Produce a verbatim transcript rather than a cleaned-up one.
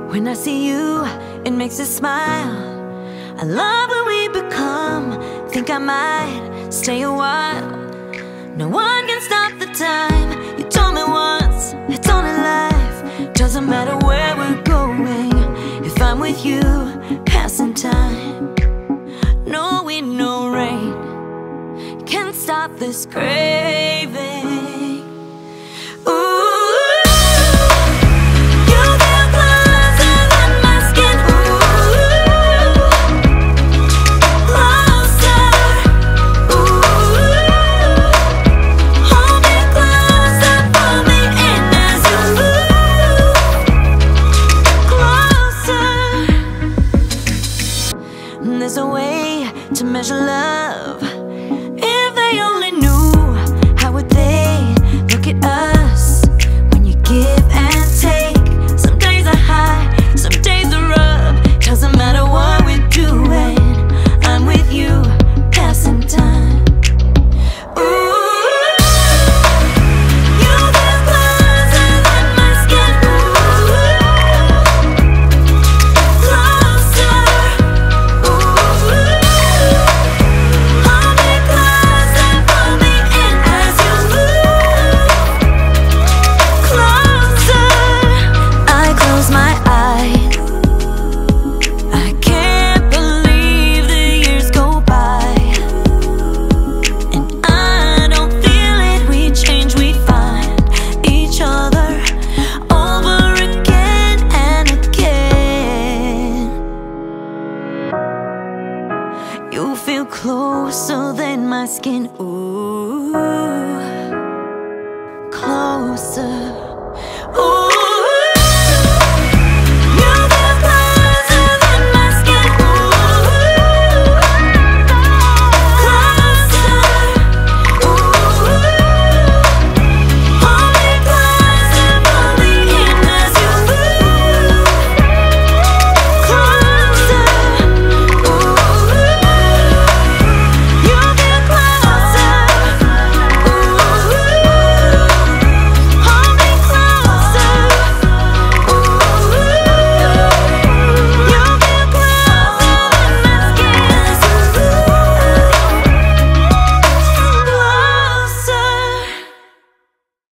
When I see you, it makes me smile. I love when we become. Think I might stay a while. No one can stop the time. You told me once, it's only life. Doesn't matter where we're going, if I'm with you, passing time. No wind, no rain can't stop this craving. There's a way to measure love. If they only knew, how would they look at us? When you give and take, some days are high, some days are rough. Doesn't matter what we're doing, I'm with you, passing time. You feel closer than my skin, ooh.